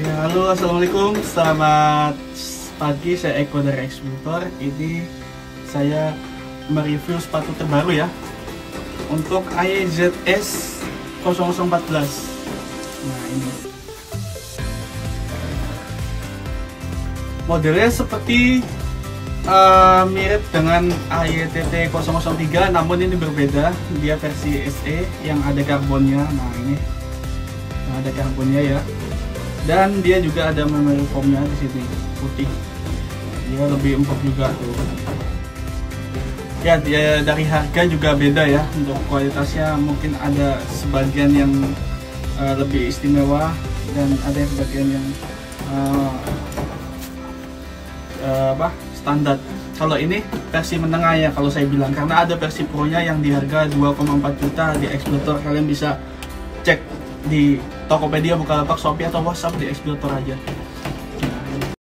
Ya, halo, assalamualaikum, selamat pagi. Saya Eko dari Explorer. Ini saya mereview sepatu terbaru ya, untuk AYZS 0014. Nah, ini modelnya seperti mirip dengan AYTT 003, namun ini berbeda. Dia versi SE yang ada karbonnya. Nah, ini ada karbonnya ya, dan dia juga ada memory foamnya di sini putih. Dia lebih empuk juga tuh. Ya, dia dari harga juga beda ya. Untuk kualitasnya mungkin ada sebagian yang lebih istimewa, dan ada sebagian yang standar. Kalau ini versi menengah ya, kalau saya bilang, karena ada versi pro nya yang di harga 2,4 juta di Explorer. Kalian bisa cek di Tokopedia, Bukalapak, Shopee atau WhatsApp di Explorer aja.